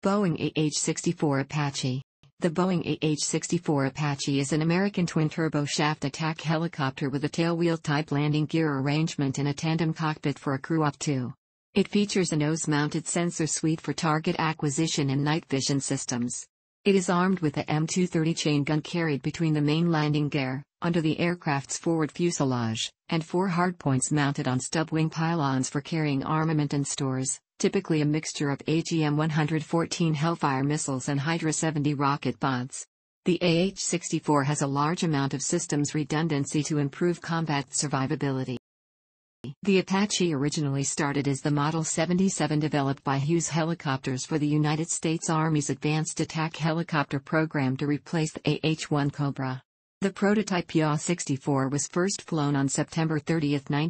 Boeing AH-64 Apache. The Boeing AH-64 Apache is an American twin-turbo shaft attack helicopter with a tailwheel-type landing gear arrangement and a tandem cockpit for a crew of two. It features a nose-mounted sensor suite for target acquisition and night vision systems. It is armed with a M230 chain gun carried between the main landing gear, under the aircraft's forward fuselage, and 4 hardpoints mounted on stub wing pylons for carrying armament and stores, typically a mixture of AGM-114 Hellfire missiles and Hydra 70 rocket pods. The AH-64 has a large amount of systems redundancy to improve combat survivability. The Apache originally started as the Model 77 developed by Hughes Helicopters for the United States Army's Advanced Attack Helicopter program to replace the AH-1 Cobra. The prototype YA-64 was first flown on September 30,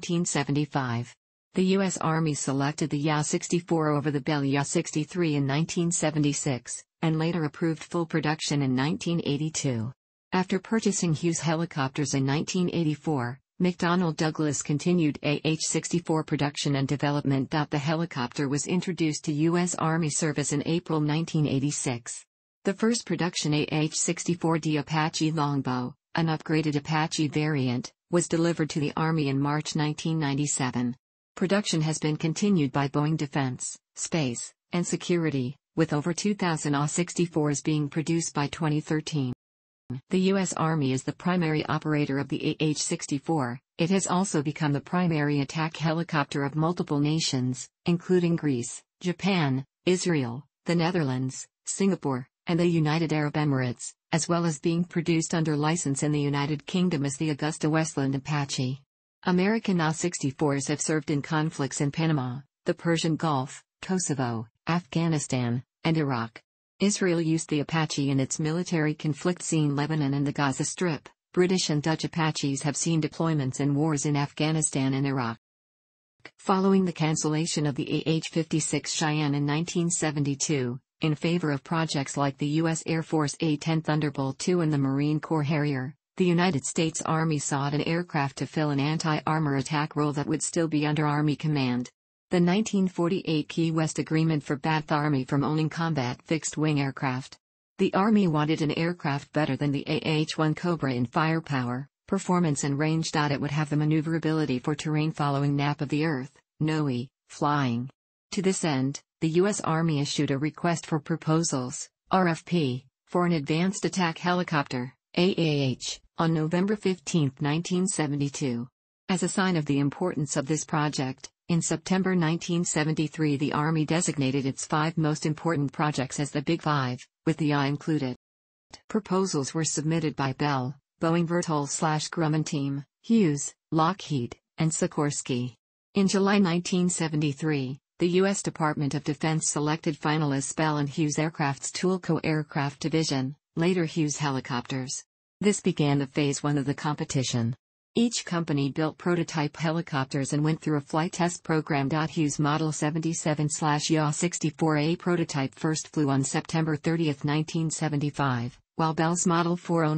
1975. The U.S. Army selected the YA-64 over the Bell YA-63 in 1976, and later approved full production in 1982. After purchasing Hughes Helicopters in 1984, McDonnell Douglas continued AH-64 production and development. The helicopter was introduced to U.S. Army service in April 1986. The first production AH-64D Apache Longbow, an upgraded Apache variant, was delivered to the Army in March 1997. Production has been continued by Boeing Defense, Space, and Security, with over 2,000 AH-64s being produced by 2013. The U.S. Army is the primary operator of the AH-64. It has also become the primary attack helicopter of multiple nations, including Greece, Japan, Israel, the Netherlands, Singapore, and the United Arab Emirates, as well as being produced under license in the United Kingdom as the Augusta-Westland Apache. American AH-64s have served in conflicts in Panama, the Persian Gulf, Kosovo, Afghanistan, and Iraq. Israel used the Apache in its military conflicts in Lebanon and the Gaza Strip. British and Dutch Apaches have seen deployments in wars in Afghanistan and Iraq. Following the cancellation of the AH-56 Cheyenne in 1972, in favor of projects like the U.S. Air Force A-10 Thunderbolt II and the Marine Corps Harrier, the United States Army sought an aircraft to fill an anti-armor attack role that would still be under Army command. The 1948 Key West Agreement forbade the Army from owning combat fixed-wing aircraft. The Army wanted an aircraft better than the AH-1 Cobra in firepower, performance and range. It would have the maneuverability for terrain following nap of the Earth, NOE, flying. To this end, the U.S. Army issued a Request for Proposals, RFP, for an Advanced Attack Helicopter, AAH, on November 15, 1972. As a sign of the importance of this project, in September 1973 the Army designated its 5 most important projects as the Big Five, with the I included. Proposals were submitted by Bell, Boeing Vertol/Grumman Team, Hughes, Lockheed, and Sikorsky. In July 1973, the U.S. Department of Defense selected finalists Bell and Hughes Aircraft's Toolco Aircraft Division, later Hughes Helicopters. This began the Phase 1 of the competition. Each company built prototype helicopters and went through a flight test program. Hughes Model 77/YA-64A prototype first flew on September 30, 1975, while Bell's Model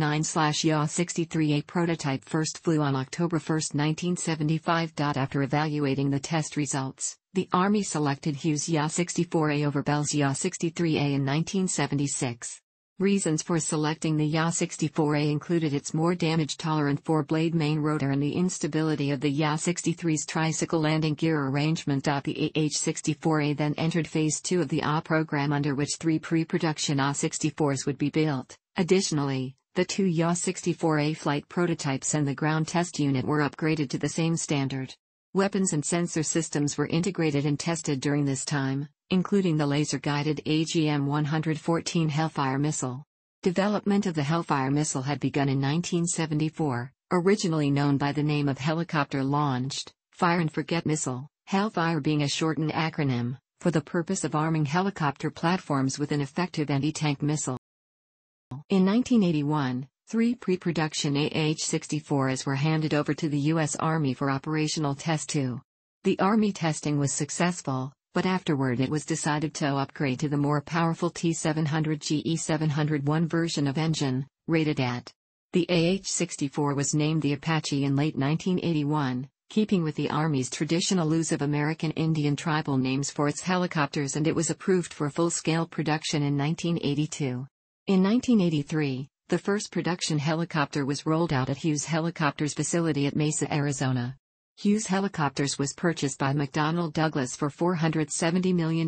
409/YA-63A prototype first flew on October 1, 1975. After evaluating the test results, the Army selected Hughes YA-64A over Bell's YA-63A in 1976. Reasons for selecting the YA-64A included its more damage-tolerant 4-blade main rotor and the instability of the YA-63's tricycle landing gear arrangement. The AH-64A then entered Phase 2 of the AH program, under which 3 pre-production AH-64s would be built. Additionally, the 2 YA-64A flight prototypes and the ground test unit were upgraded to the same standard. Weapons and sensor systems were integrated and tested during this time, including the laser-guided AGM-114 Hellfire missile. Development of the Hellfire missile had begun in 1974, originally known by the name of Helicopter-Launched Fire and Forget Missile, Hellfire being a shortened acronym, for the purpose of arming helicopter platforms with an effective anti-tank missile. In 1981, 3 pre-production AH-64s were handed over to the U.S. Army for operational test too. The Army testing was successful, but afterward it was decided to upgrade to the more powerful T700 GE701 version of engine, rated at. The AH-64 was named the Apache in late 1981, keeping with the Army's traditional use of American Indian tribal names for its helicopters, and it was approved for full-scale production in 1982. In 1983, the first production helicopter was rolled out at Hughes Helicopters facility at Mesa, Arizona. Hughes Helicopters was purchased by McDonnell Douglas for $470 million in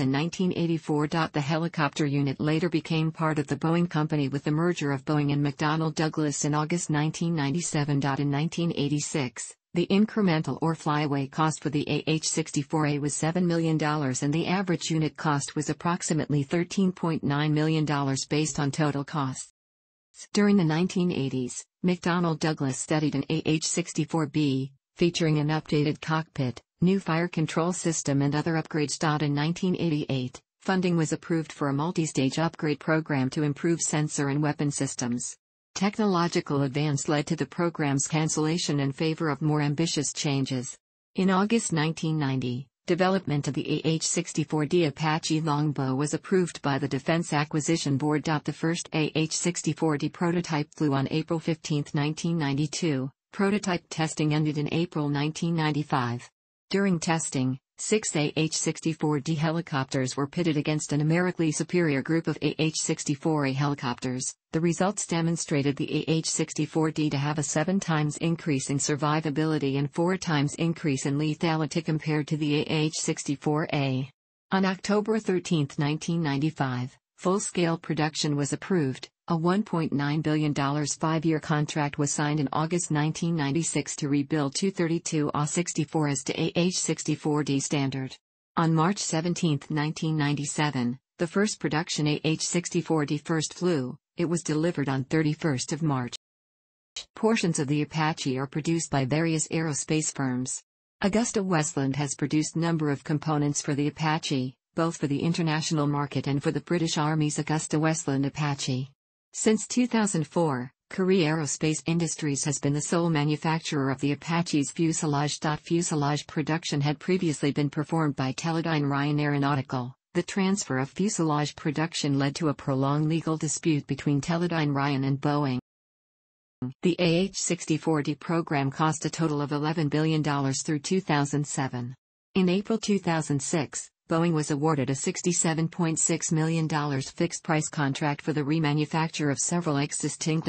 1984. The helicopter unit later became part of the Boeing Company with the merger of Boeing and McDonnell Douglas in August 1997. In 1986, the incremental or flyaway cost for the AH-64A was $7 million, and the average unit cost was approximately $13.9 million based on total costs. During the 1980s, McDonnell Douglas studied an AH-64B, featuring an updated cockpit, new fire control system and other upgrades. In 1988, funding was approved for a multi-stage upgrade program to improve sensor and weapon systems. Technological advance led to the program's cancellation in favor of more ambitious changes. In August 1990, development of the AH-64D Apache Longbow was approved by the Defense Acquisition Board. The first AH-64D prototype flew on April 15, 1992. Prototype testing ended in April 1995. During testing, 6 AH-64D helicopters were pitted against a numerically superior group of AH-64A helicopters. The results demonstrated the AH-64D to have a 7 times increase in survivability and 4 times increase in lethality compared to the AH-64A. On October 13, 1995, full-scale production was approved. A $1.9 billion 5-year contract was signed in August 1996 to rebuild 232 AH-64As to AH-64D standard. On March 17, 1997, the first production AH-64D first flew. It was delivered on 31st of March. Portions of the Apache are produced by various aerospace firms. AgustaWestland has produced number of components for the Apache, both for the international market and for the British Army's AgustaWestland Apache. Since 2004, Korea Aerospace Industries has been the sole manufacturer of the Apache's fuselage. Fuselage production had previously been performed by Teledyne Ryan Aeronautical. The transfer of fuselage production led to a prolonged legal dispute between Teledyne Ryan and Boeing. The AH-64D program cost a total of $11 billion through 2007. In April 2006, Boeing was awarded a $67.6 million fixed-price contract for the remanufacture of several existing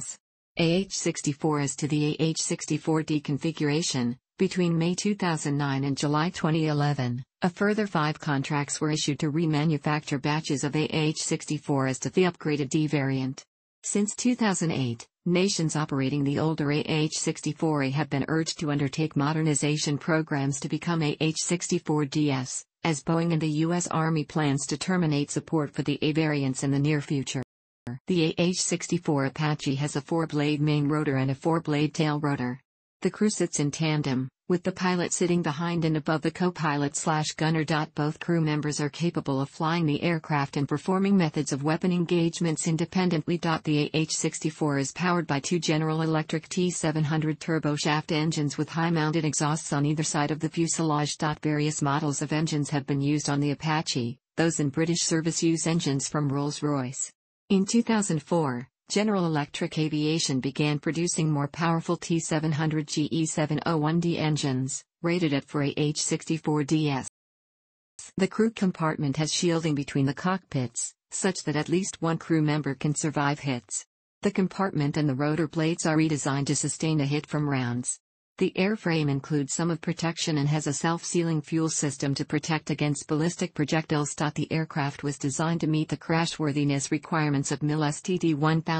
AH-64As to the AH-64D configuration. Between May 2009 and July 2011, a further 5 contracts were issued to remanufacture batches of AH-64As to the upgraded D variant. Since 2008, nations operating the older AH-64A have been urged to undertake modernization programs to become AH-64DS, as Boeing and the U.S. Army plans to terminate support for the A variants in the near future. The AH-64 Apache has a 4-blade main rotor and a 4-blade tail rotor. The crew sits in tandem, with the pilot sitting behind and above the co-pilot/gunner. Both crew members are capable of flying the aircraft and performing methods of weapon engagements independently. The AH-64 is powered by 2 General Electric T700 turboshaft engines with high-mounted exhausts on either side of the fuselage. Various models of engines have been used on the Apache. Those in British service use engines from Rolls-Royce. In 2004, General Electric Aviation began producing more powerful T700 GE701D engines, rated at for AH-64DS. The crew compartment has shielding between the cockpits, such that at least one crew member can survive hits. The compartment and the rotor blades are redesigned to sustain a hit from rounds. The airframe includes some of protection and has a self-sealing fuel system to protect against ballistic projectiles. The aircraft was designed to meet the crashworthiness requirements of MIL STD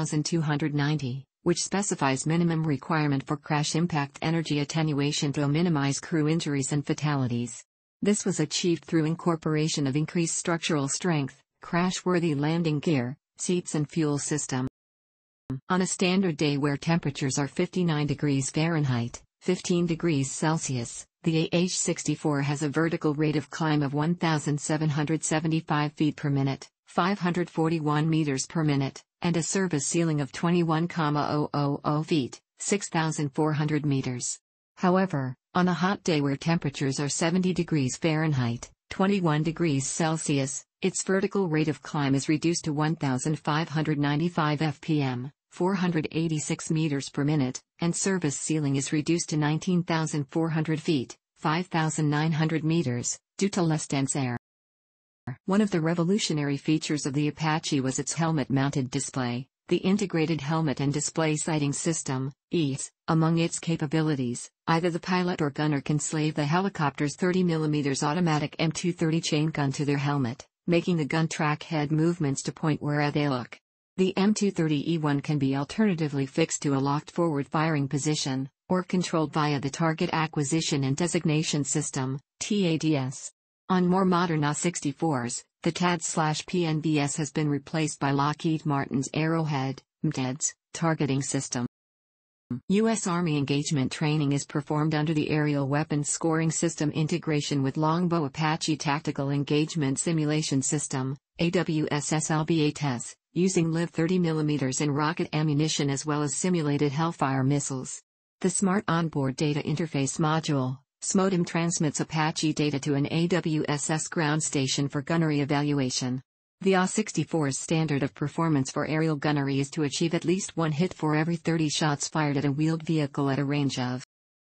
1290, which specifies minimum requirement for crash impact energy attenuation to minimize crew injuries and fatalities. This was achieved through incorporation of increased structural strength, crashworthy landing gear, seats and fuel system. On a standard day where temperatures are 59 degrees Fahrenheit, 15 degrees Celsius, the AH-64 has a vertical rate of climb of 1,775 feet per minute, 541 meters per minute, and a service ceiling of 21,000 feet, 6,400 meters. However, on a hot day where temperatures are 70 degrees Fahrenheit, 21 degrees Celsius, its vertical rate of climb is reduced to 1,595 fpm, 486 meters per minute, and service ceiling is reduced to 19,400 feet, 5,900 meters, due to less dense air. One of the revolutionary features of the Apache was its helmet-mounted display, the Integrated Helmet and Display Sighting System, EIDS. Among its capabilities, either the pilot or gunner can slave the helicopter's 30mm automatic M230 chain gun to their helmet, making the gun track head movements to point where they look. The M230E1 can be alternatively fixed to a locked forward firing position, or controlled via the Target Acquisition and Designation System, TADS. On more modern A-64s, the TADS/PNVS has been replaced by Lockheed Martin's Arrowhead (MTEDS) targeting system. U.S. Army engagement training is performed under the Aerial Weapons Scoring System integration with Longbow Apache Tactical Engagement Simulation System, AWSS-LBATES, using live 30mm and rocket ammunition as well as simulated Hellfire missiles. The Smart Onboard Data Interface Module, SMODEM, transmits Apache data to an AWSS ground station for gunnery evaluation. The A-64's standard of performance for aerial gunnery is to achieve at least one hit for every 30 shots fired at a wheeled vehicle at a range of.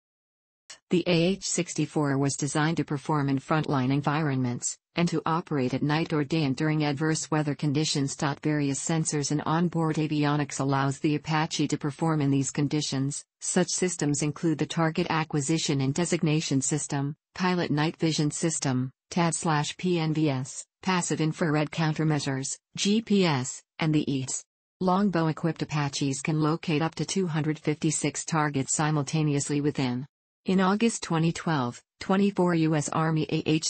The AH-64 was designed to perform in frontline environments, and to operate at night or day and during adverse weather conditions. Various sensors and onboard avionics allows the Apache to perform in these conditions. Such systems include the Target Acquisition and Designation System, Pilot Night Vision System, TADS/PNVS, Passive Infrared Countermeasures, GPS, and the EIDS. Longbow-equipped Apaches can locate up to 256 targets simultaneously within. In August 2012, 24 U.S. Army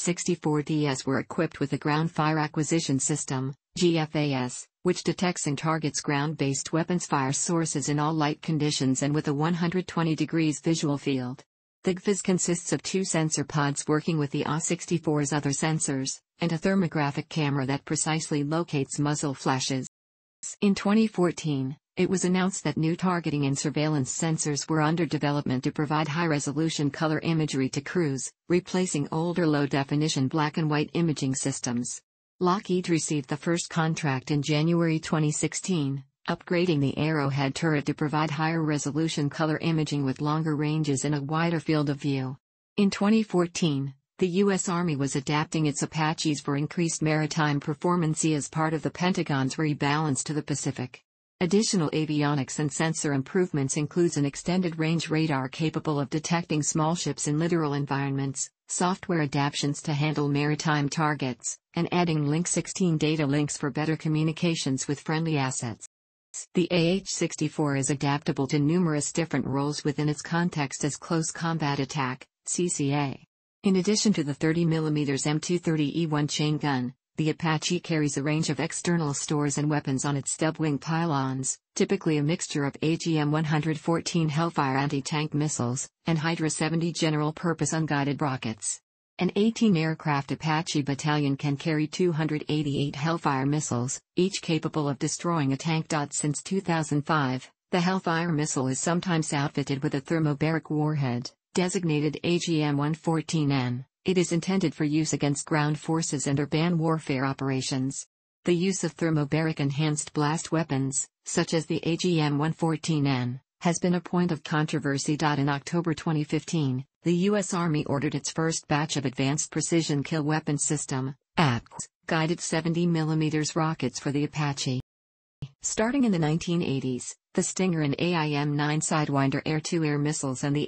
AH-64DS were equipped with the Ground Fire Acquisition System, GFAS, which detects and targets ground-based weapons fire sources in all light conditions and with a 120 degrees visual field. The GFAS consists of two sensor pods working with the A-64's other sensors, and a thermographic camera that precisely locates muzzle flashes. In 2014, it was announced that new targeting and surveillance sensors were under development to provide high-resolution color imagery to crews, replacing older low-definition black-and-white imaging systems. Lockheed received the first contract in January 2016, upgrading the Arrowhead turret to provide higher-resolution color imaging with longer ranges and a wider field of view. In 2014, the U.S. Army was adapting its Apaches for increased maritime performance as part of the Pentagon's rebalance to the Pacific. Additional avionics and sensor improvements includes an extended-range radar capable of detecting small ships in littoral environments, software adaptations to handle maritime targets, and adding Link 16 data links for better communications with friendly assets. The AH-64 is adaptable to numerous different roles within its context as Close Combat Attack, CCA. In addition to the 30mm M230E1 chain gun, the Apache carries a range of external stores and weapons on its stub-wing pylons, typically a mixture of AGM-114 Hellfire anti-tank missiles, and Hydra 70 general-purpose unguided rockets. An 18-aircraft Apache battalion can carry 288 Hellfire missiles, each capable of destroying a tank. Since 2005, the Hellfire missile is sometimes outfitted with a thermobaric warhead, designated AGM-114N. It is intended for use against ground forces and urban warfare operations. The use of thermobaric enhanced blast weapons, such as the AGM-114N, has been a point of controversy. In October 2015, the U.S. Army ordered its first batch of Advanced Precision Kill Weapon System, APKS, guided 70mm rockets for the Apache. Starting in the 1980s, the Stinger and AIM-9 Sidewinder air-to-air missiles and the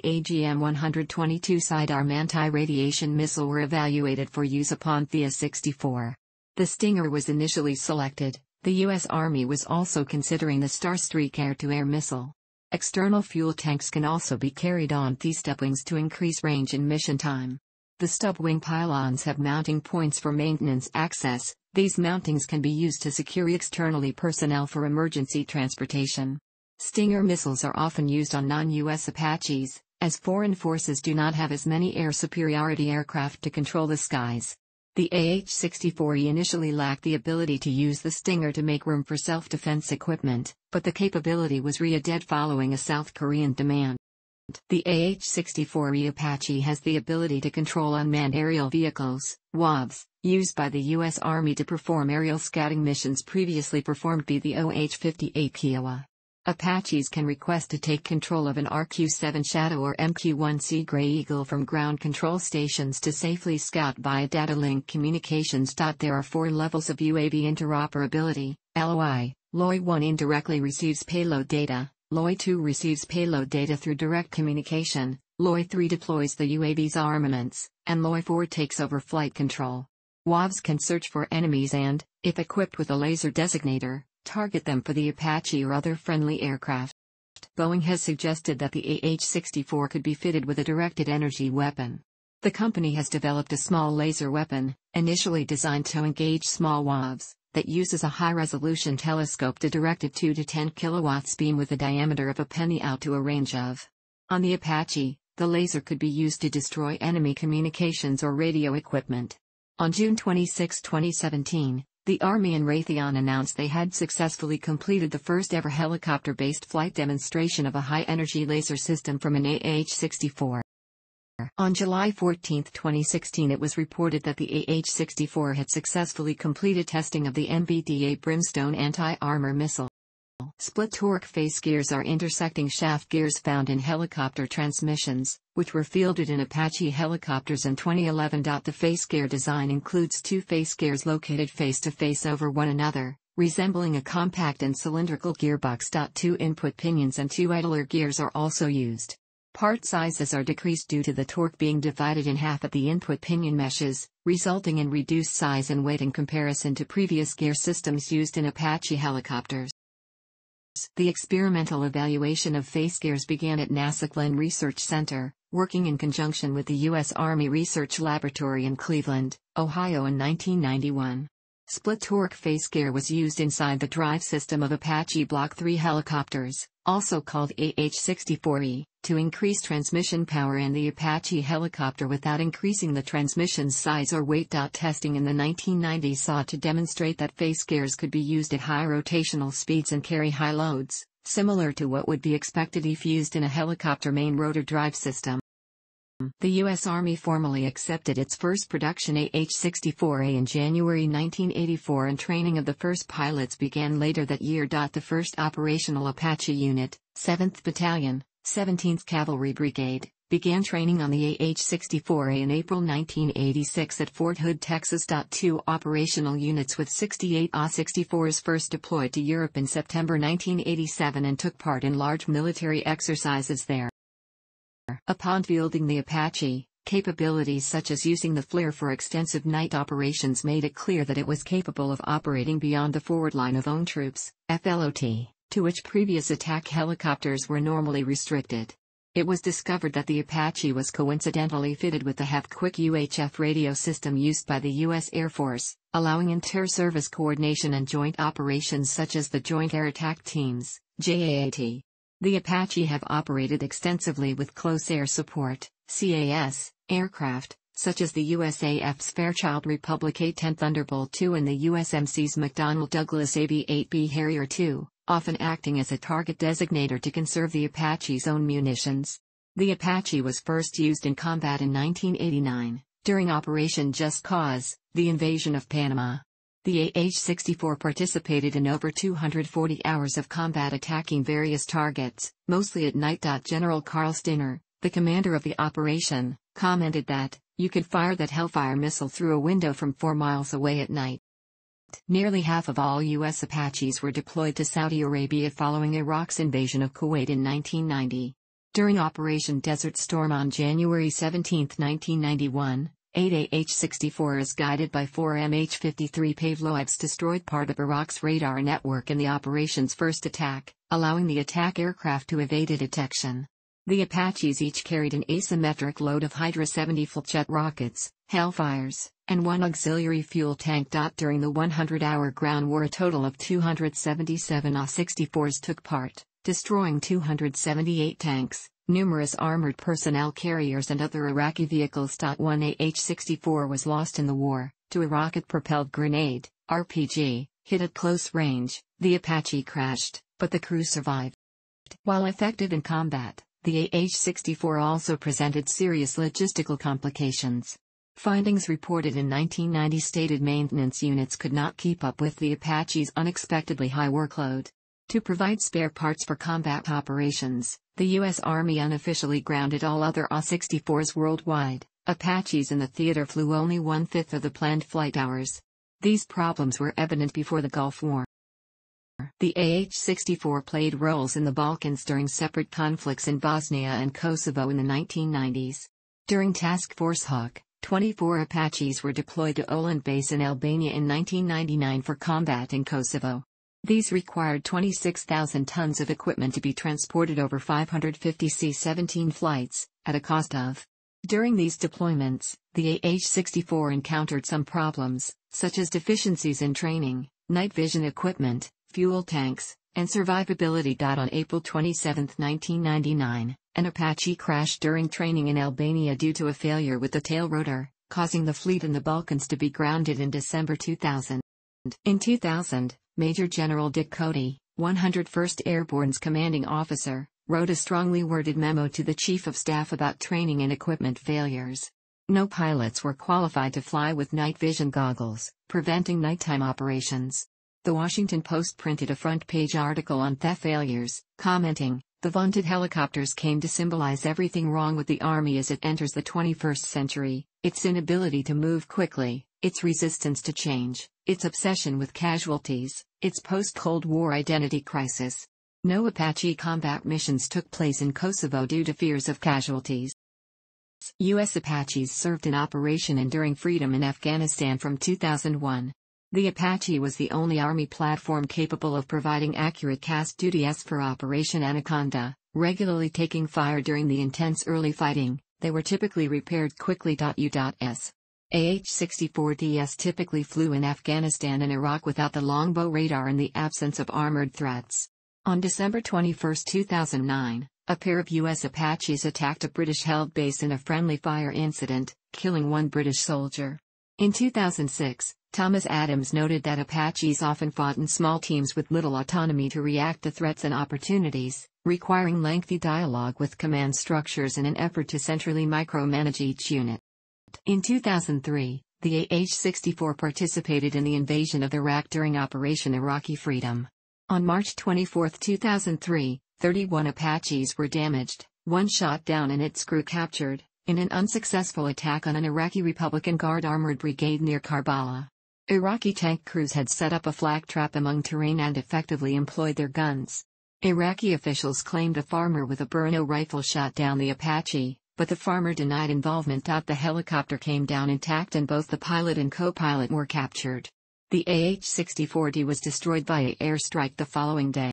AGM-122 Sidearm anti-radiation missile were evaluated for use upon the A-64. The Stinger was initially selected. The U.S. Army was also considering the Starstreak air-to-air missile. External fuel tanks can also be carried on these stubwings to increase range and mission time. The stub-wing pylons have mounting points for maintenance access. These mountings can be used to secure externally personnel for emergency transportation. Stinger missiles are often used on non-U.S. Apaches, as foreign forces do not have as many air superiority aircraft to control the skies. The AH-64E initially lacked the ability to use the Stinger to make room for self-defense equipment, but the capability was re-added following a South Korean demand. The AH-64E Apache has the ability to control unmanned aerial vehicles, UAVs, used by the U.S. Army to perform aerial scouting missions previously performed by the OH-58 Kiowa. Apaches can request to take control of an RQ-7 Shadow or MQ-1C Grey Eagle from ground control stations to safely scout via data link communications. There are 4 levels of UAV interoperability. LOI, LOI-1 indirectly receives payload data, LOI-2 receives payload data through direct communication, LOI-3 deploys the UAV's armaments, and LOI-4 takes over flight control. WAVs can search for enemies and, if equipped with a laser designator, target them for the Apache or other friendly aircraft. Boeing has suggested that the AH-64 could be fitted with a directed energy weapon. The company has developed a small laser weapon, initially designed to engage small WAVs, that uses a high-resolution telescope to direct a 2 to 10 kilowatts beam with a diameter of a penny out to a range of. On the Apache, the laser could be used to destroy enemy communications or radio equipment. On June 26, 2017, the Army and Raytheon announced they had successfully completed the first-ever helicopter-based flight demonstration of a high-energy laser system from an AH-64. On July 14, 2016, it was reported that the AH-64 had successfully completed testing of the MBDA Brimstone anti-armor missile. Split-torque face gears are intersecting shaft gears found in helicopter transmissions, which were fielded in Apache helicopters in 2011. The face gear design includes 2 face gears located face-to-face over one another, resembling a compact and cylindrical gearbox. 2 input pinions and 2 idler gears are also used. Part sizes are decreased due to the torque being divided in half at the input pinion meshes, resulting in reduced size and weight in comparison to previous gear systems used in Apache helicopters. The experimental evaluation of face gears began at NASA Glenn Research Center, working in conjunction with the U.S. Army Research Laboratory in Cleveland, Ohio in 1991. Split-torque face gear was used inside the drive system of Apache Block 3 helicopters, also called AH-64E, to increase transmission power in the Apache helicopter without increasing the transmission's size or weight. Testing in the 1990s sought to demonstrate that face gears could be used at high rotational speeds and carry high loads, similar to what would be expected if used in a helicopter main rotor drive system. The U.S. Army formally accepted its first production AH-64A in January 1984, and training of the first pilots began later that year. The first operational Apache unit, 7th Battalion, 17th Cavalry Brigade, began training on the AH-64A in April 1986 at Fort Hood, Texas. 2 operational units with 68 AH-64s first deployed to Europe in September 1987 and took part in large military exercises there. Upon fielding the Apache, capabilities such as using the flare for extensive night operations made it clear that it was capable of operating beyond the forward line of own troops, FLOT, to which previous attack helicopters were normally restricted. It was discovered that the Apache was coincidentally fitted with the HEV-Quick UHF radio system used by the U.S. Air Force, allowing inter-service coordination and joint operations such as the Joint Air Attack Teams, JAAT. The Apache have operated extensively with close air support, CAS, aircraft, such as the USAF's Fairchild Republic A-10 Thunderbolt II and the USMC's McDonnell Douglas AB-8B Harrier II, often acting as a target designator to conserve the Apache's own munitions. The Apache was first used in combat in 1989, during Operation Just Cause, the invasion of Panama. The AH-64 participated in over 240 hours of combat attacking various targets, mostly at night. General Carl Stinner, the commander of the operation, commented that, "You could fire that Hellfire missile through a window from 4 miles away at night." Nearly half of all U.S. Apaches were deployed to Saudi Arabia following Iraq's invasion of Kuwait in 1990. During Operation Desert Storm on January 17, 1991, 8 AH-64s guided by 4 MH-53 Pavlovs destroyed part of Iraq's radar network in the operation's first attack, allowing the attack aircraft to evade detection. The Apaches each carried an asymmetric load of Hydra 70 full-jet rockets, Hellfires, and 1 auxiliary fuel tank. During the 100-hour ground war, a total of 277 AH-64s took part, destroying 278 tanks, numerous armored personnel carriers and other Iraqi vehicles. 1 AH-64 was lost in the war, to a rocket-propelled grenade, RPG, hit at close range. The Apache crashed, but the crew survived. While effective in combat, the AH-64 also presented serious logistical complications. Findings reported in 1990 stated maintenance units could not keep up with the Apache's unexpectedly high workload. To provide spare parts for combat operations, the U.S. Army unofficially grounded all other AH-64s worldwide. Apaches in the theater flew only one-fifth of the planned flight hours. These problems were evident before the Gulf War. The AH-64 played roles in the Balkans during separate conflicts in Bosnia and Kosovo in the 1990s. During Task Force Hawk, 24 Apaches were deployed to Oland Base in Albania in 1999 for combat in Kosovo. These required 26,000 tons of equipment to be transported over 550 C-17 flights, at a cost of. During these deployments, the AH-64 encountered some problems, such as deficiencies in training, night vision equipment, fuel tanks, and survivability. On April 27, 1999, an Apache crashed during training in Albania due to a failure with the tail rotor, causing the fleet in the Balkans to be grounded in December 2000. In 2000, Major General Dick Cody, 101st Airborne's commanding officer, wrote a strongly worded memo to the Chief of Staff about training and equipment failures. No pilots were qualified to fly with night vision goggles, preventing nighttime operations. The Washington Post printed a front-page article on theft failures, commenting, "The vaunted helicopters came to symbolize everything wrong with the Army as it enters the 21st century, its inability to move quickly, its resistance to change, its obsession with casualties, its post-Cold War identity crisis." No Apache combat missions took place in Kosovo due to fears of casualties. U.S. Apaches served in Operation Enduring Freedom in Afghanistan from 2001. The Apache was the only Army platform capable of providing accurate cast duty as for Operation Anaconda, regularly taking fire during the intense early fighting. They were typically repaired quickly. U.S. AH-64Ds typically flew in Afghanistan and Iraq without the longbow radar in the absence of armored threats. On December 21, 2009, a pair of U.S. Apaches attacked a British-held base in a friendly fire incident, killing one British soldier. In 2006, Thomas Adams noted that Apaches often fought in small teams with little autonomy to react to threats and opportunities, requiring lengthy dialogue with command structures in an effort to centrally micromanage each unit. In 2003, the AH-64 participated in the invasion of Iraq during Operation Iraqi Freedom. On March 24, 2003, 31 Apaches were damaged, one shot down and its crew captured, in an unsuccessful attack on an Iraqi Republican Guard armored brigade near Karbala. Iraqi tank crews had set up a flak trap among terrain and effectively employed their guns. Iraqi officials claimed a farmer with a Berno rifle shot down the Apache, but the farmer denied involvement. The helicopter came down intact and both the pilot and co-pilot were captured. The AH-64D was destroyed by an airstrike the following day.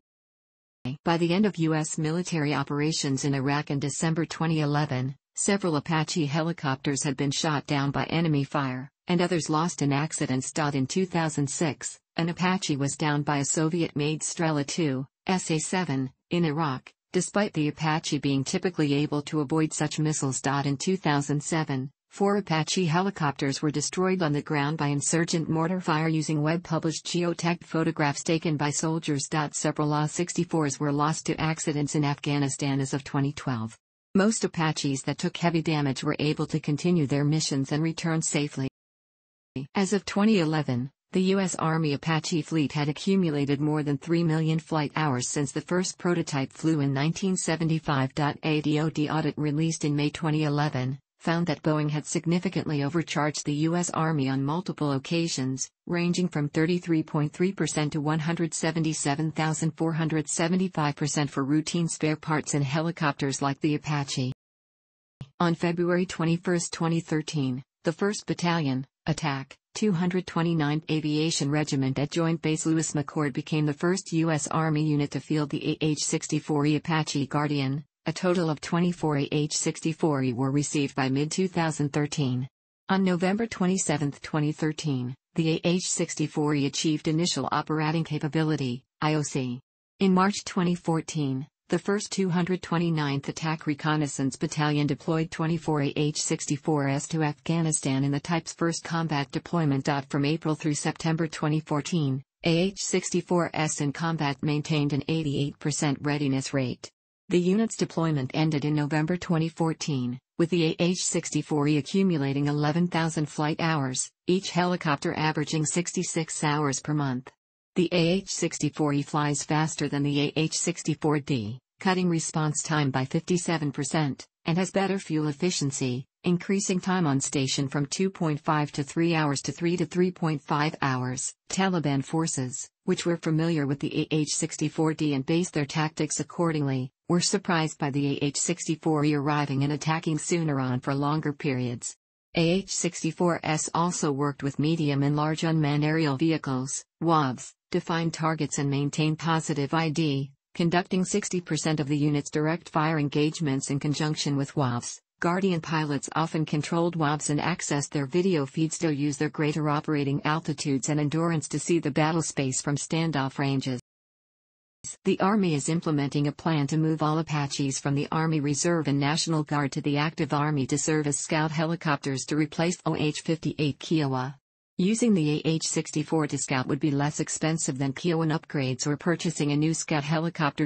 By the end of U.S. military operations in Iraq in December 2011, several Apache helicopters had been shot down by enemy fire, and others lost in accidents. In 2006, an Apache was downed by a Soviet-made Strela II, SA-7, in Iraq, despite the Apache being typically able to avoid such missiles. In 2007, 4 Apache helicopters were destroyed on the ground by insurgent mortar fire using web-published geotagged photographs taken by soldiers. Several AH-64s were lost to accidents in Afghanistan as of 2012. Most Apaches that took heavy damage were able to continue their missions and return safely. As of 2011, the U.S. Army Apache fleet had accumulated more than 3 million flight hours since the first prototype flew in 1975. A DoD audit released in May 2011 found that Boeing had significantly overcharged the U.S. Army on multiple occasions, ranging from 33.3% to 177,475% for routine spare parts in helicopters like the Apache. On February 21, 2013, the 1st Battalion, Attack, 229th Aviation Regiment at Joint Base Lewis McChord became the first U.S. Army unit to field the AH-64E Apache Guardian. A total of 24 AH-64E were received by mid-2013. On November 27, 2013, the AH-64E achieved Initial Operating Capability, IOC. In March 2014, the 1st 229th Attack Reconnaissance Battalion deployed 24 AH-64s to Afghanistan in the type's first combat deployment. From April through September 2014, AH-64s in combat maintained an 88% readiness rate. The unit's deployment ended in November 2014, with the AH-64E accumulating 11,000 flight hours, each helicopter averaging 66 hours per month. The AH-64E flies faster than the AH-64D, cutting response time by 57%, and has better fuel efficiency, increasing time on station from 2.5 to 3 hours to 3 to 3.5 hours. Taliban forces, which were familiar with the AH-64D and based their tactics accordingly, were surprised by the AH-64E arriving and attacking Sundaran for longer periods. AH-64S also worked with medium and large unmanned aerial vehicles, WAVs, to find targets and maintain positive ID, conducting 60% of the unit's direct fire engagements in conjunction with WAVs. Guardian pilots often controlled WAVs and accessed their video feeds to use their greater operating altitudes and endurance to see the battlespace from standoff ranges. The Army is implementing a plan to move all Apaches from the Army Reserve and National Guard to the active Army to serve as scout helicopters to replace OH-58 Kiowa. Using the AH-64 to scout would be less expensive than Kiowan upgrades or purchasing a new scout helicopter.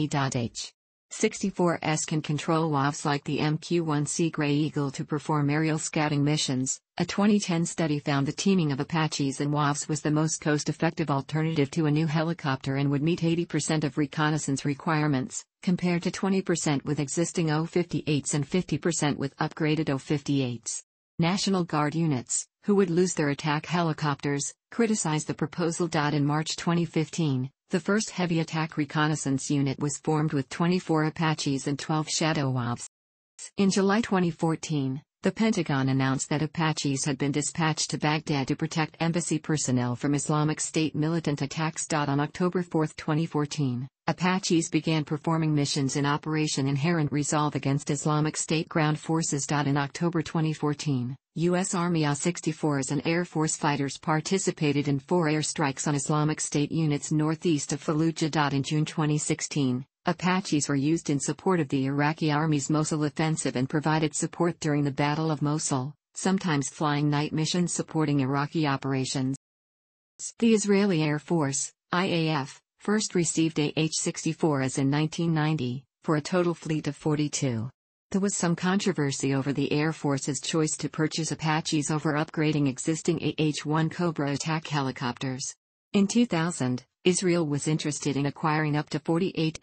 AH-64S can control WAVs like the MQ-1C Gray Eagle to perform aerial scouting missions. A 2010 study found the teaming of Apaches and WAVs was the most cost-effective alternative to a new helicopter and would meet 80% of reconnaissance requirements, compared to 20% with existing O-58s and 50% with upgraded O-58s. National Guard units, who would lose their attack helicopters, criticized the proposal. In March 2015, the first heavy attack reconnaissance unit was formed with 24 Apaches and 12 Shadow WAVs. In July 2014, the Pentagon announced that Apaches had been dispatched to Baghdad to protect embassy personnel from Islamic State militant attacks. On October 4, 2014, Apaches began performing missions in Operation Inherent Resolve against Islamic State ground forces. In October 2014, U.S. Army A-64s and Air Force fighters participated in 4 airstrikes on Islamic State units northeast of Fallujah. In June 2016, Apaches were used in support of the Iraqi Army's Mosul offensive and provided support during the Battle of Mosul, sometimes flying night missions supporting Iraqi operations. The Israeli Air Force, IAF, first received AH-64s in 1990, for a total fleet of 42. There was some controversy over the Air Force's choice to purchase Apaches over upgrading existing AH-1 Cobra attack helicopters. In 2000, Israel was interested in acquiring up to 48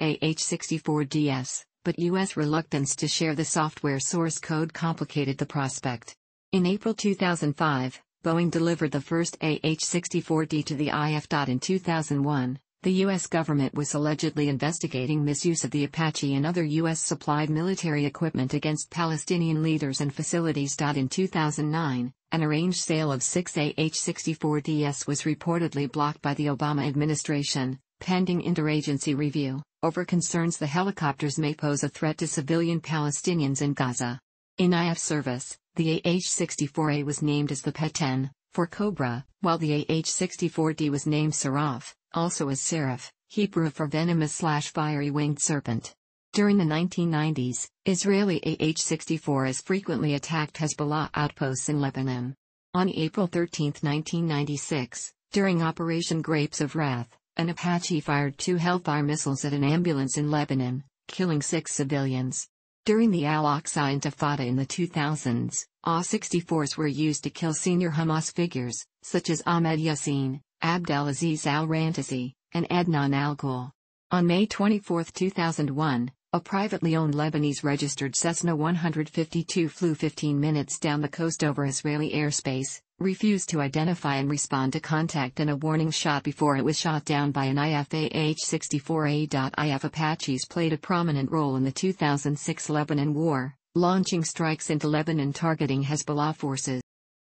AH-64DS, but U.S. reluctance to share the software source code complicated the prospect. In April 2005, Boeing delivered the first AH-64D to the IAF. In 2001, the U.S. government was allegedly investigating misuse of the Apache and other U.S.-supplied military equipment against Palestinian leaders and facilities. In 2009, an arranged sale of 6 AH-64DS was reportedly blocked by the Obama administration, pending interagency review, over concerns the helicopters may pose a threat to civilian Palestinians in Gaza. In IAF service, the AH-64A was named as the PA-10, for Cobra, while the AH-64D was named Seraph, also as Seraph, Hebrew for venomous/fiery winged serpent. During the 1990s, Israeli AH-64s frequently attacked Hezbollah outposts in Lebanon. On April 13, 1996, during Operation Grapes of Wrath, an Apache fired 2 Hellfire missiles at an ambulance in Lebanon, killing 6 civilians. During the Al-Aqsa Intifada in the 2000s, AH-64s were used to kill senior Hamas figures, such as Ahmed Yassin, Abdelaziz al-Rantisi, and Adnan al-Ghul. On May 24, 2001, a privately owned Lebanese-registered Cessna 152 flew 15 minutes down the coast over Israeli airspace, refused to identify and respond to contact and a warning shot before it was shot down by an IAF AH-64A. IAF Apaches played a prominent role in the 2006 Lebanon War, launching strikes into Lebanon targeting Hezbollah forces.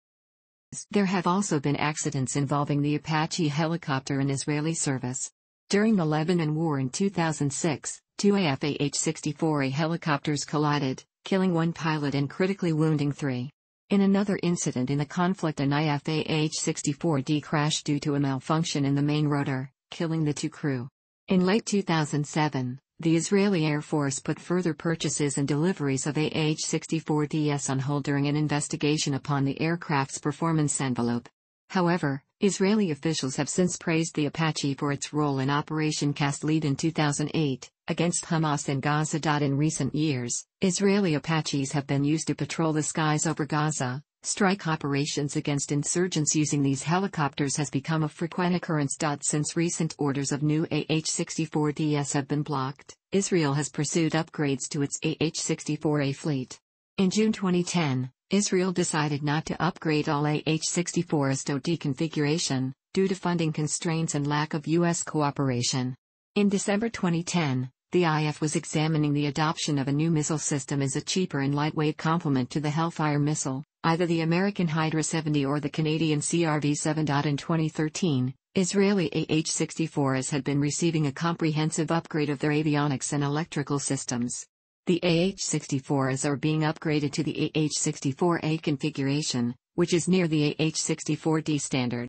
There have also been accidents involving the Apache helicopter in Israeli service. During the Lebanon War in 2006, 2 IAF AH-64A helicopters collided, killing 1 pilot and critically wounding 3. In another incident in the conflict, an IAF AH-64D crashed due to a malfunction in the main rotor, killing the 2 crew. In late 2007, the Israeli Air Force put further purchases and deliveries of AH-64DS on hold during an investigation upon the aircraft's performance envelope. However, Israeli officials have since praised the Apache for its role in Operation Cast Lead in 2008, against Hamas in Gaza. In recent years, Israeli Apaches have been used to patrol the skies over Gaza, Strike operations against insurgents using these helicopters has become a frequent occurrence. Since recent orders of new AH-64Ds have been blocked, Israel has pursued upgrades to its AH-64A fleet. In June 2010, Israel decided not to upgrade all AH-64s to D configuration, due to funding constraints and lack of U.S. cooperation. In December 2010, the IF was examining the adoption of a new missile system as a cheaper and lightweight complement to the Hellfire missile, either the American Hydra 70 or the Canadian CRV-7. In 2013, Israeli AH-64s had been receiving a comprehensive upgrade of their avionics and electrical systems. The AH-64s are being upgraded to the AH-64A configuration, which is near the AH-64D standard.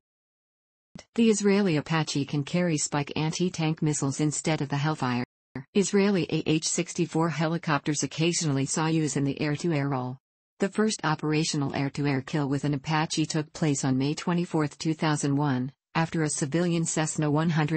The Israeli Apache can carry Spike anti-tank missiles instead of the Hellfire. Israeli AH-64 helicopters occasionally saw use in the air-to-air role. The first operational air-to-air kill with an Apache took place on May 24, 2001, after a civilian Cessna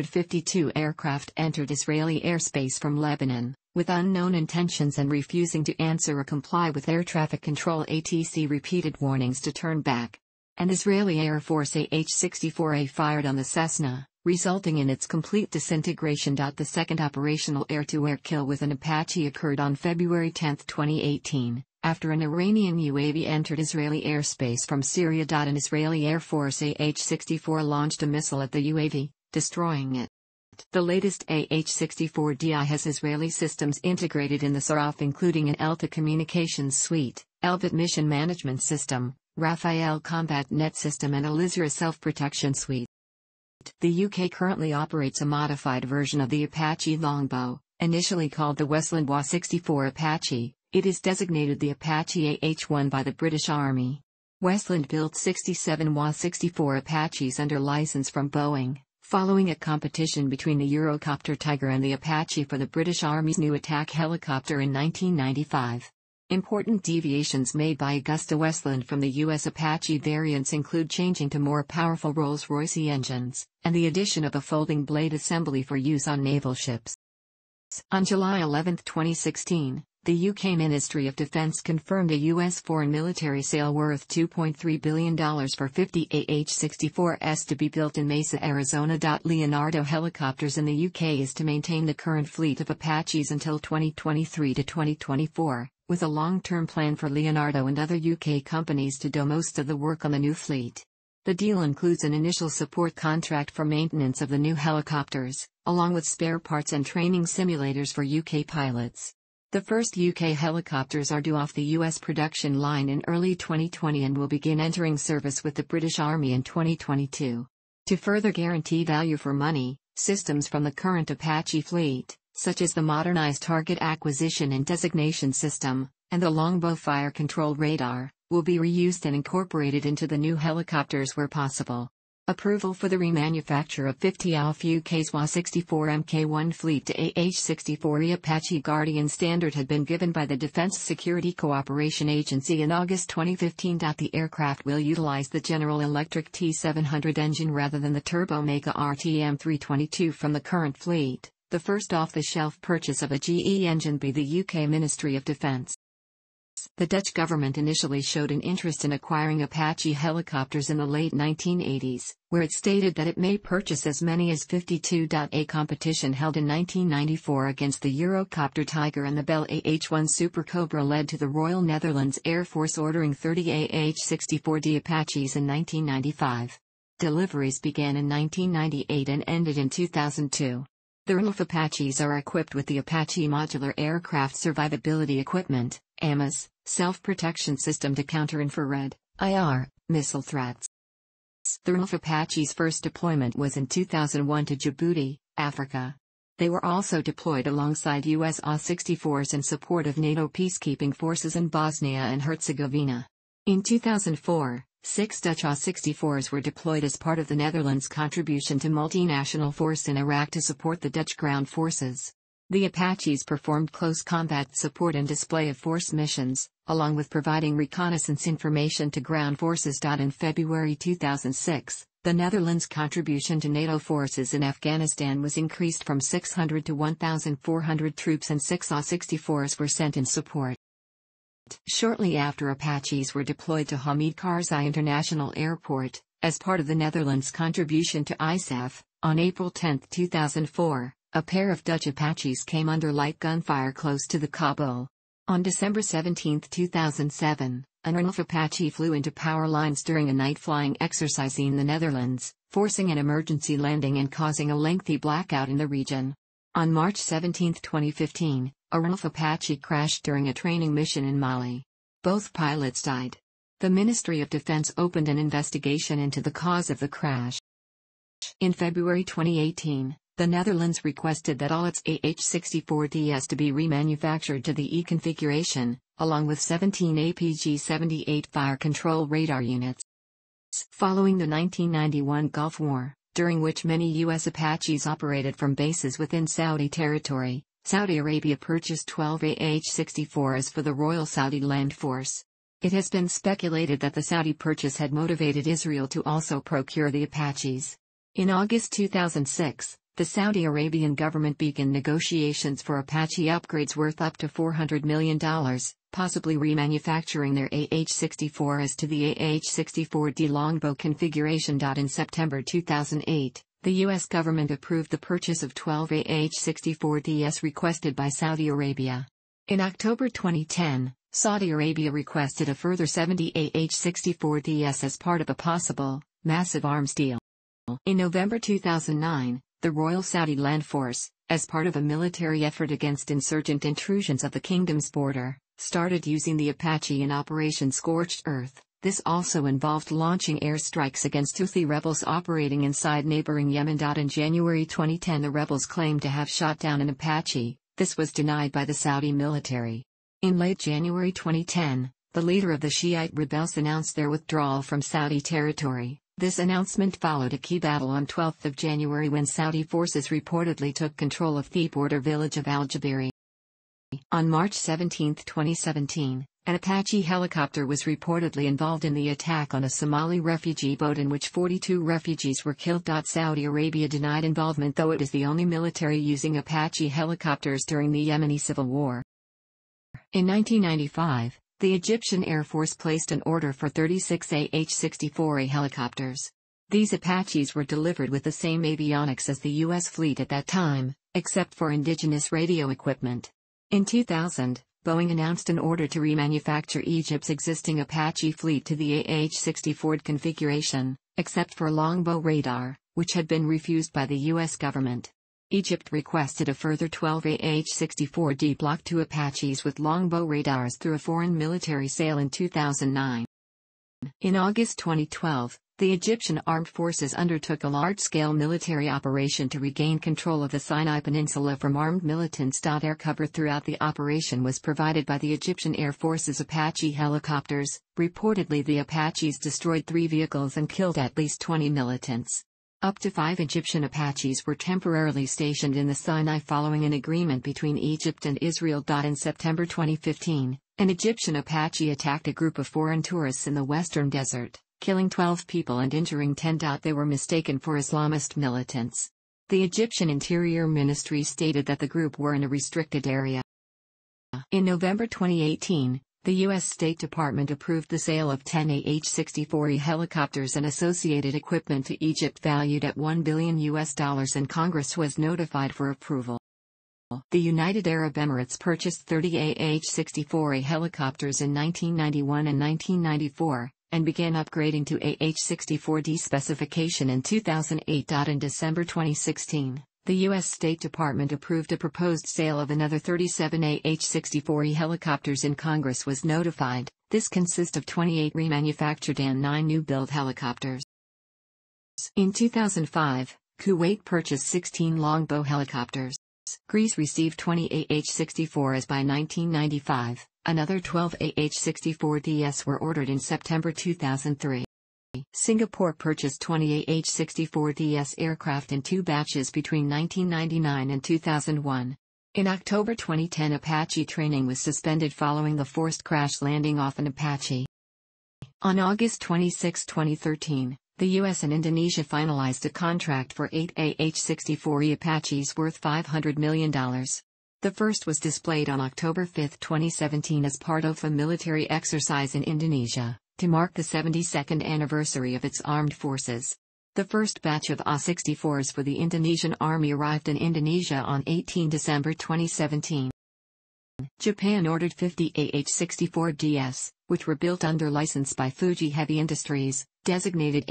152 aircraft entered Israeli airspace from Lebanon, with unknown intentions and refusing to answer or comply with air traffic control ATC repeated warnings to turn back. An Israeli Air Force AH-64A fired on the Cessna, resulting in its complete disintegration. The second operational air-to-air kill with an Apache occurred on February 10, 2018, after an Iranian UAV entered Israeli airspace from Syria. An Israeli Air Force AH-64 launched a missile at the UAV, destroying it. The latest AH-64D has Israeli systems integrated in the Saraf, including an ELTA communications suite, Elbit mission management system, Rafael Combat Net system and a Lizra self-protection suite. The UK currently operates a modified version of the Apache Longbow, initially called the Westland WA-64 Apache. It is designated the Apache AH-1 by the British Army. Westland built 67 WA-64 Apaches under license from Boeing, following a competition between the Eurocopter Tiger and the Apache for the British Army's new attack helicopter in 1995. Important deviations made by AgustaWestland from the U.S. Apache variants include changing to more powerful Rolls-Royce engines, and the addition of a folding blade assembly for use on naval ships. On July 11, 2016, the UK Ministry of Defence confirmed a U.S. foreign military sale worth $2.3 billion for 50 AH-64s to be built in Mesa, Arizona. Leonardo Helicopters in the UK is to maintain the current fleet of Apaches until 2023 to 2024. With a long-term plan for Leonardo and other UK companies to do most of the work on the new fleet. The deal includes an initial support contract for maintenance of the new helicopters, along with spare parts and training simulators for UK pilots. The first UK helicopters are due off the US production line in early 2020 and will begin entering service with the British Army in 2022. To further guarantee value for money, systems from the current Apache fleet, such as the modernized target acquisition and designation system, and the Longbow fire control radar, will be reused and incorporated into the new helicopters where possible. Approval for the remanufacture of 50 ALF UK's WA-64 Mk1 fleet to AH-64E Apache Guardian standard had been given by the Defence Security Cooperation Agency in August 2015. The aircraft will utilize the General Electric T700 engine rather than the Turbo-Mega RTM322 from the current fleet, the first off-the-shelf purchase of a GE engine by the UK Ministry of Defence. The Dutch government initially showed an interest in acquiring Apache helicopters in the late 1980s, where it stated that it may purchase as many as 52. A competition held in 1994 against the Eurocopter Tiger and the Bell AH-1 Super Cobra led to the Royal Netherlands Air Force ordering 30 AH-64D Apaches in 1995. Deliveries began in 1998 and ended in 2002. The RAF Apaches are equipped with the Apache Modular Aircraft Survivability Equipment, AMAS, self-protection system to counter infrared, IR, missile threats. The RAF Apache's first deployment was in 2001 to Djibouti, Africa. They were also deployed alongside US AH-64s in support of NATO peacekeeping forces in Bosnia and Herzegovina. In 2004, 6 Dutch AH-64s were deployed as part of the Netherlands' contribution to multinational force in Iraq to support the Dutch ground forces. The Apaches performed close combat support and display of force missions, along with providing reconnaissance information to ground forces. In February 2006, the Netherlands' contribution to NATO forces in Afghanistan was increased from 600 to 1,400 troops and 6 AH-64s were sent in support. aircraft. Shortly after, Apaches were deployed to Hamid Karzai International Airport, as part of the Netherlands' contribution to ISAF. On April 10, 2004, a pair of Dutch Apaches came under light gunfire close to the Kabul. On December 17, 2007, an RAF Apache flew into power lines during a night flying exercise in the Netherlands, forcing an emergency landing and causing a lengthy blackout in the region. On March 17, 2015, a RAF Apache crashed during a training mission in Mali. Both pilots died. The Ministry of Defense opened an investigation into the cause of the crash. In February 2018, the Netherlands requested that all its AH-64DS to be remanufactured to the E configuration, along with 17 APG-78 fire control radar units. Following the 1991 Gulf War, during which many U.S. Apaches operated from bases within Saudi territory, Saudi Arabia purchased 12 AH-64s for the Royal Saudi Land Force. It has been speculated that the Saudi purchase had motivated Israel to also procure the Apaches. In August 2006, the Saudi Arabian government began negotiations for Apache upgrades worth up to $400 million, possibly remanufacturing their AH-64s to the AH-64D Longbow configuration. In September 2008, the U.S. government approved the purchase of 12 AH-64DS requested by Saudi Arabia. In October 2010, Saudi Arabia requested a further 70 AH-64DS as part of a possible, massive arms deal. In November 2009, the Royal Saudi Land Force, as part of a military effort against insurgent intrusions of the kingdom's border, started using the Apache in Operation Scorched Earth. This also involved launching airstrikes against Houthi rebels operating inside neighboring Yemen. In January 2010, the rebels claimed to have shot down an Apache. This was denied by the Saudi military. In late January 2010, the leader of the Shiite rebels announced their withdrawal from Saudi territory. This announcement followed a key battle on 12 January when Saudi forces reportedly took control of the border village of Al-Jabiri. On March 17, 2017, an Apache helicopter was reportedly involved in the attack on a Somali refugee boat in which 42 refugees were killed. Saudi Arabia denied involvement, though it is the only military using Apache helicopters during the Yemeni civil war. In 1995, the Egyptian Air Force placed an order for 36 AH-64A helicopters. These Apaches were delivered with the same avionics as the U.S. fleet at that time, except for indigenous radio equipment. In 2000, Boeing announced an order to remanufacture Egypt's existing Apache fleet to the AH-64 configuration, except for Longbow radar, which had been refused by the U.S. government. Egypt requested a further 12 AH-64D Block II Apaches with Longbow radars through a foreign military sale in 2009. In August 2012, the Egyptian Armed Forces undertook a large-scale military operation to regain control of the Sinai Peninsula from armed militants. Air cover throughout the operation was provided by the Egyptian Air Force's Apache helicopters. Reportedly, the Apaches destroyed 3 vehicles and killed at least 20 militants. Up to 5 Egyptian Apaches were temporarily stationed in the Sinai following an agreement between Egypt and Israel. In September 2015, an Egyptian Apache attacked a group of foreign tourists in the western desert, killing 12 people and injuring 10. They were mistaken for Islamist militants. The Egyptian Interior Ministry stated that the group were in a restricted area. In November 2018, the U.S. State Department approved the sale of 10 AH-64E helicopters and associated equipment to Egypt valued at $1 billion, and Congress was notified for approval. The United Arab Emirates purchased 30 AH-64A helicopters in 1991 and 1994, and began upgrading to AH-64D specification in 2008. In December 2016, the U.S. State Department approved a proposed sale of another 37 AH-64E helicopters and Congress was notified. This consists of 28 remanufactured and 9 new-build helicopters. In 2005, Kuwait purchased 16 Longbow helicopters. Greece received 20 AH-64s by 1995. Another 12 AH-64DS were ordered in September 2003. Singapore purchased 20 AH-64DS aircraft in 2 batches between 1999 and 2001. In October 2010, Apache training was suspended following the forced crash landing off an Apache. On August 26, 2013, the U.S. and Indonesia finalized a contract for 8 AH-64E Apaches worth $500 million. The first was displayed on October 5, 2017 as part of a military exercise in Indonesia, to mark the 72nd anniversary of its armed forces. The first batch of AH-64s for the Indonesian Army arrived in Indonesia on 18 December 2017. Japan ordered 50 AH-64DS, which were built under license by Fuji Heavy Industries, designated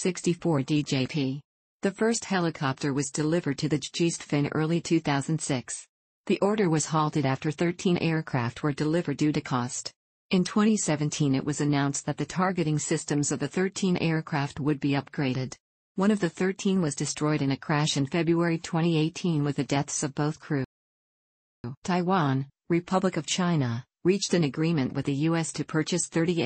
AH-64DJP. The first helicopter was delivered to the JIST in early 2006. The order was halted after 13 aircraft were delivered due to cost. In 2017 it was announced that the targeting systems of the 13 aircraft would be upgraded. One of the 13 was destroyed in a crash in February 2018 with the deaths of both crew. Taiwan, Republic of China, reached an agreement with the U.S. to purchase 30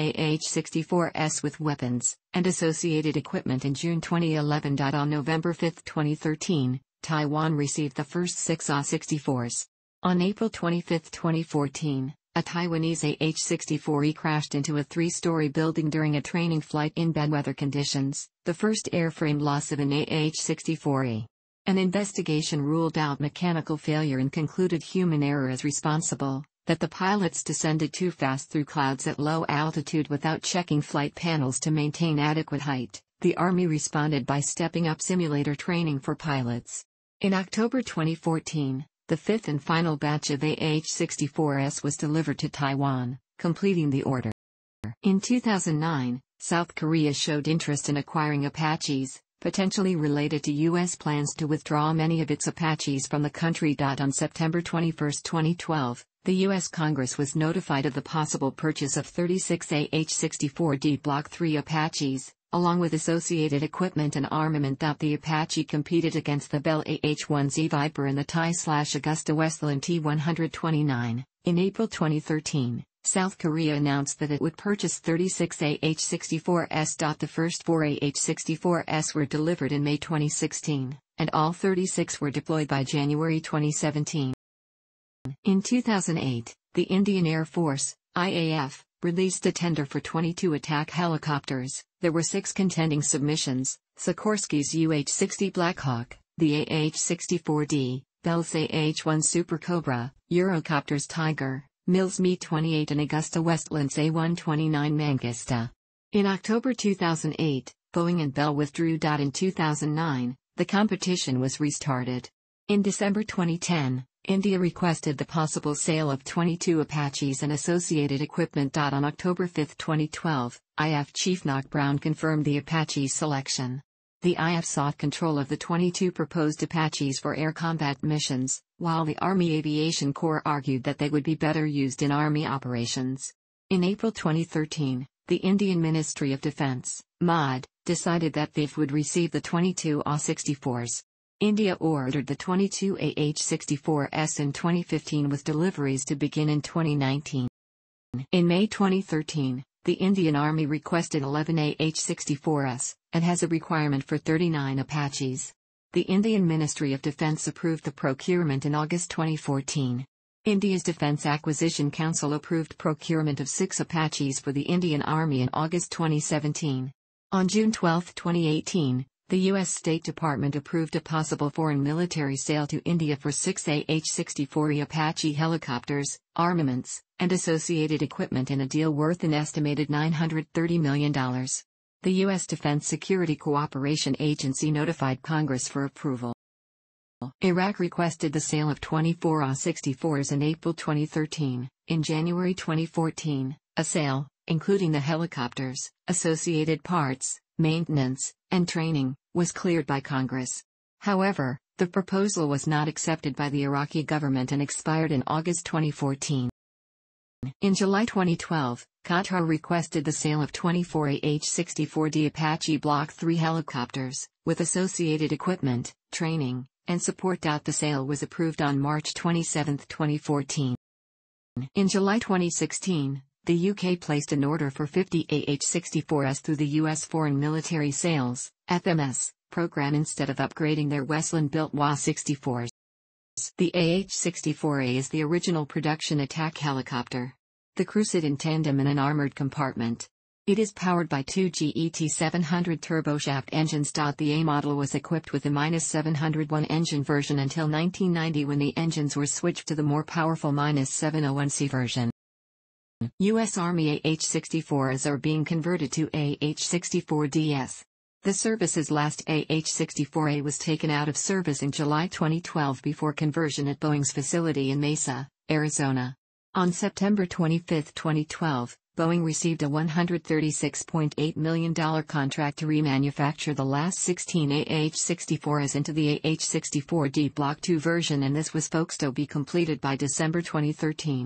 AH-64S with weapons and associated equipment in June 2011. On November 5, 2013, Taiwan received the first 6 AH-64s. On April 25, 2014, a Taiwanese AH-64E crashed into a 3-story building during a training flight in bad weather conditions, the first airframe loss of an AH-64E. An investigation ruled out mechanical failure and concluded human error as responsible, that the pilots descended too fast through clouds at low altitude without checking flight panels to maintain adequate height. The Army responded by stepping up simulator training for pilots. In October 2014, the fifth and final batch of AH-64S was delivered to Taiwan, completing the order. In 2009, South Korea showed interest in acquiring Apaches, potentially related to U.S. plans to withdraw many of its Apaches from the country. On September 21, 2012, the U.S. Congress was notified of the possible purchase of 36 AH-64D Block III Apaches, along with associated equipment and armament. The Apache competed against the Bell AH-1Z Viper and the TIE/Augusta Westland T-129. In April 2013, South Korea announced that it would purchase 36 AH-64S. The first 4 AH-64S were delivered in May 2016, and all 36 were deployed by January 2017. In 2008, the Indian Air Force, IAF, released a tender for 22 attack helicopters. There were 6 contending submissions: Sikorsky's UH-60 Blackhawk, the AH-64D, Bell's AH-1 Super Cobra, Eurocopter's Tiger, Mills Me-28 and Augusta Westland's A-129 Mangista. In October 2008, Boeing and Bell withdrew. In 2009, the competition was restarted. In December 2010, India requested the possible sale of 22 Apaches and associated equipment. On October 5, 2012, IAF Chief Knock Brown confirmed the Apache selection. The IAF sought control of the 22 proposed Apaches for air combat missions, while the Army Aviation Corps argued that they would be better used in Army operations. In April 2013, the Indian Ministry of Defence, MOD, decided that they would receive the 22 AH-64s. India ordered the 22 AH-64S in 2015 with deliveries to begin in 2019. In May 2013, the Indian Army requested 11 AH-64S, and has a requirement for 39 Apaches. The Indian Ministry of Defence approved the procurement in August 2014. India's Defence Acquisition Council approved procurement of 6 Apaches for the Indian Army in August 2017. On June 12, 2018, the U.S. State Department approved a possible foreign military sale to India for 6 AH-64E Apache helicopters, armaments, and associated equipment in a deal worth an estimated $930 million. The U.S. Defense Security Cooperation Agency notified Congress for approval. Iraq requested the sale of 24 AH-64s in April 2013. In January 2014, a sale, including the helicopters, associated parts, maintenance, and training, was cleared by Congress. However, the proposal was not accepted by the Iraqi government and expired in August 2014. In July 2012, Qatar requested the sale of 24 AH-64D Apache Block III helicopters, with associated equipment, training, and support. The sale was approved on March 27, 2014. In July 2016, the UK placed an order for 50 AH-64s through the US Foreign Military Sales (FMS) program instead of upgrading their Westland-built AH-64s. The AH-64A is the original production attack helicopter. The crew sit in tandem in an armored compartment. It is powered by two GE T700 turboshaft engines. The A model was equipped with the -701 engine version until 1990, when the engines were switched to the more powerful -701C version. U.S. Army AH-64s are being converted to AH-64DS. The service's last AH-64A was taken out of service in July 2012 before conversion at Boeing's facility in Mesa, Arizona. On September 25, 2012, Boeing received a $136.8 million contract to remanufacture the last 16 AH-64s into the AH-64D Block II version, and this was supposed to be completed by December 2013.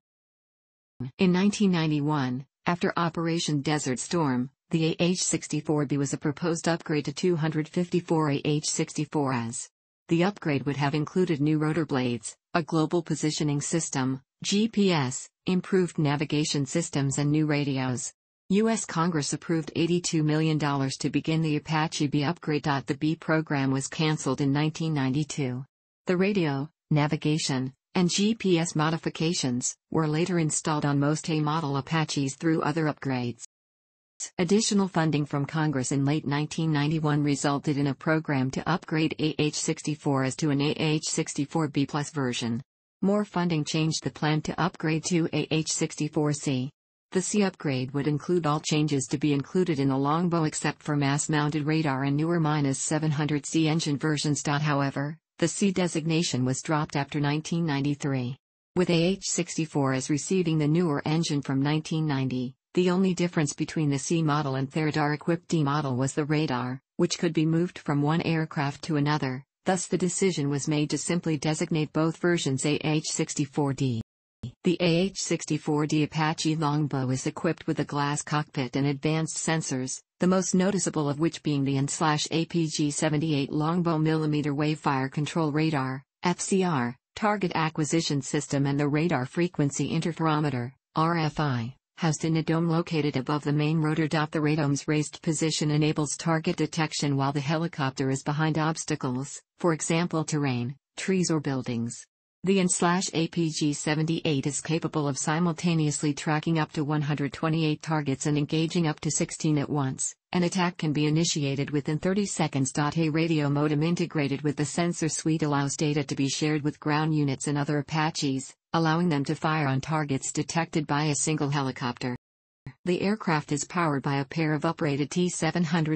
In 1991, after Operation Desert Storm, the AH-64B was a proposed upgrade to 254 AH-64s. The upgrade would have included new rotor blades, a global positioning system, GPS, improved navigation systems and new radios. U.S. Congress approved $82 million to begin the Apache B upgrade. The B program was cancelled in 1992. The radio, navigation, and GPS modifications were later installed on most A model Apaches through other upgrades. Additional funding from Congress in late 1991 resulted in a program to upgrade AH-64s to an AH-64B Plus version. More funding changed the plan to upgrade to AH-64C. The C upgrade would include all changes to be included in the Longbow except for mass-mounted radar and newer -700C engine versions. However, the C designation was dropped after 1993. With AH-64s receiving the newer engine from 1990, the only difference between the C model and Theodore-equipped D model was the radar, which could be moved from one aircraft to another. Thus the decision was made to simply designate both versions AH-64D. The AH-64D Apache Longbow is equipped with a glass cockpit and advanced sensors, the most noticeable of which being the APG-78 Longbow Millimeter Wave Fire Control Radar, FCR, Target Acquisition System, and the Radar Frequency Interferometer, RFI, housed in a dome located above the main rotor. The radome's raised position enables target detection while the helicopter is behind obstacles, for example terrain, trees or buildings. The APG-78 is capable of simultaneously tracking up to 128 targets and engaging up to 16 at once. An attack can be initiated within 30 seconds. A radio modem integrated with the sensor suite allows data to be shared with ground units and other Apaches, allowing them to fire on targets detected by a single helicopter. The aircraft is powered by a pair of uprated T700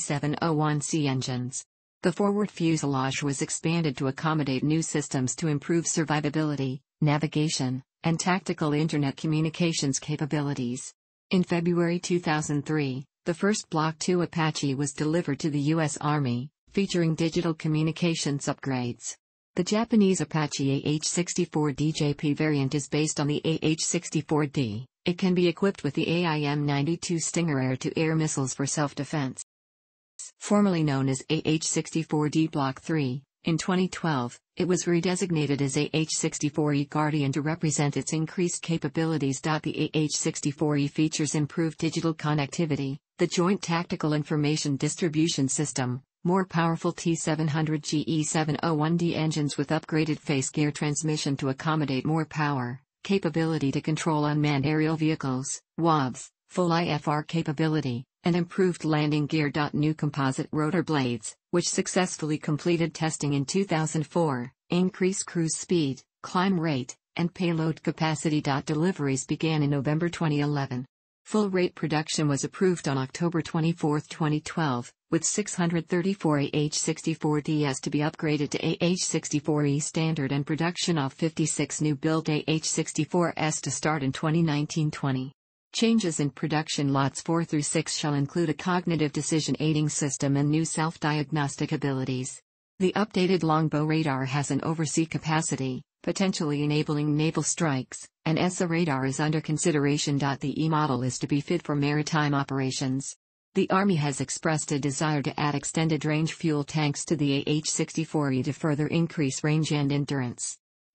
GE701C engines. The forward fuselage was expanded to accommodate new systems to improve survivability, navigation, and tactical internet communications capabilities. In February 2003, the first Block II Apache was delivered to the U.S. Army, featuring digital communications upgrades. The Japanese Apache AH-64D JP variant is based on the AH-64D. It can be equipped with the AIM-92 Stinger air-to-air missiles for self-defense. Formerly known as AH-64D Block III, in 2012, it was redesignated as AH-64E Guardian to represent its increased capabilities. The AH-64E features improved digital connectivity, the Joint Tactical Information Distribution System, more powerful T700 GE701D engines with upgraded phase gear transmission to accommodate more power, capability to control unmanned aerial vehicles, WAVs, full IFR capability, and improved landing gear. New composite rotor blades, which successfully completed testing in 2004, increased cruise speed, climb rate, and payload capacity. Deliveries began in November 2011. Full-rate production was approved on October 24, 2012, with 634 AH-64DS to be upgraded to AH-64E standard and production of 56 new-built AH-64S to start in 2019-20. Changes in production lots 4 through 6 shall include a cognitive decision-aiding system and new self-diagnostic abilities. The updated Longbow radar has an oversea capacity, potentially enabling naval strikes, and ESA radar is under consideration. The E model is to be fit for maritime operations. The Army has expressed a desire to add extended-range fuel tanks to the AH-64E to further increase range and endurance.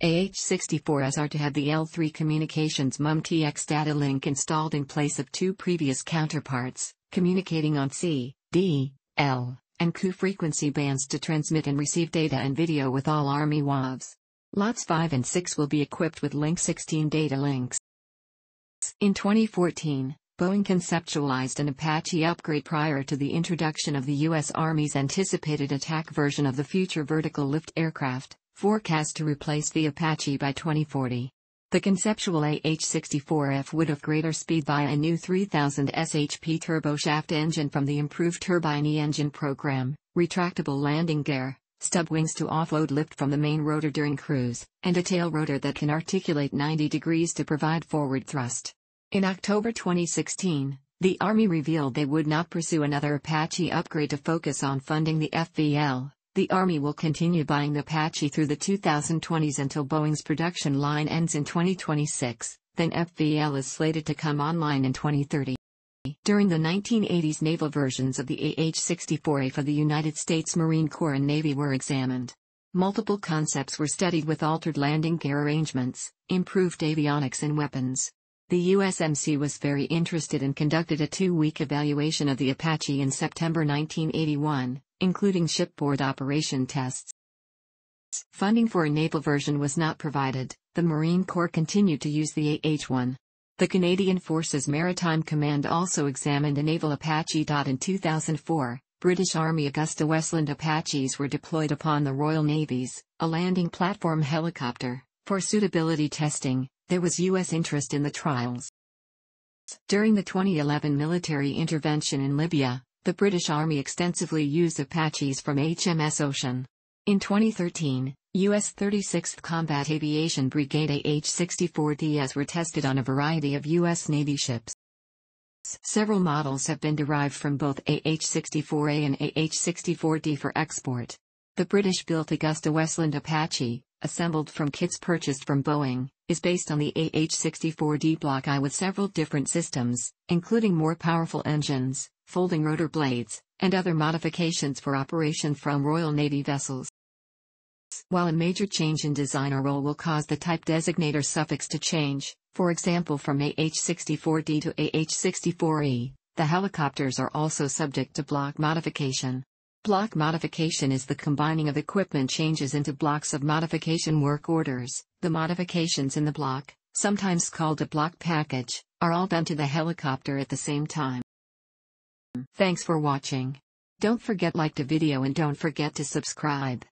AH-64s are to have the L3 Communications MUM-TX data link installed in place of two previous counterparts, communicating on C, D, L, and Q frequency bands to transmit and receive data and video with all Army WAVs. Lots 5 and 6 will be equipped with Link 16 data links. In 2014, Boeing conceptualized an Apache upgrade prior to the introduction of the U.S. Army's anticipated attack version of the future vertical lift aircraft, forecast to replace the Apache by 2040. The conceptual AH-64F would have greater speed via a new 3000 shp turboshaft engine from the improved turbine E-engine program, retractable landing gear, stub wings to offload lift from the main rotor during cruise, and a tail rotor that can articulate 90 degrees to provide forward thrust. In October 2016, the Army revealed they would not pursue another Apache upgrade to focus on funding the FVL. The Army will continue buying the Apache through the 2020s until Boeing's production line ends in 2026, then FVL is slated to come online in 2030. During the 1980s, naval versions of the AH-64A for the United States Marine Corps and Navy were examined. Multiple concepts were studied with altered landing gear arrangements, improved avionics and weapons. The USMC was very interested and conducted a 2-week evaluation of the Apache in September 1981, including shipboard operation tests. Funding for a naval version was not provided. The Marine Corps continued to use the AH-1. The Canadian Forces Maritime Command also examined a naval Apache. In 2004, British Army Augusta-Westland Apaches were deployed upon the Royal Navy's, a landing platform helicopter, for suitability testing. There was U.S. interest in the trials. During the 2011 military intervention in Libya, the British Army extensively used Apaches from HMS Ocean. In 2013, U.S. 36th Combat Aviation Brigade AH-64Ds were tested on a variety of U.S. Navy ships. Several models have been derived from both AH-64A and AH-64D for export. The British-built Augusta-Westland Apache, assembled from kits purchased from Boeing, is based on the AH-64D Block I with several different systems, including more powerful engines, folding rotor blades, and other modifications for operation from Royal Navy vessels. While a major change in design or role will cause the type designator suffix to change, for example from AH-64D to AH-64E, the helicopters are also subject to block modification. Block modification is the combining of equipment changes into blocks of modification work orders. The modifications in the block, sometimes called a block package, are all done to the helicopter at the same time. Thanks for watching. Don't forget to like the video and don't forget to subscribe.